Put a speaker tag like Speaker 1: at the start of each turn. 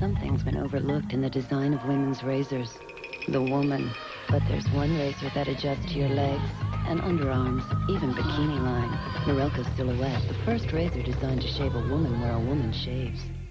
Speaker 1: Something's been overlooked in the design of women's razors. The woman. But there's one razor that adjusts to your legs and underarms, even bikini line. Norelco Silhouette, the first razor designed to shave a woman where a woman shaves.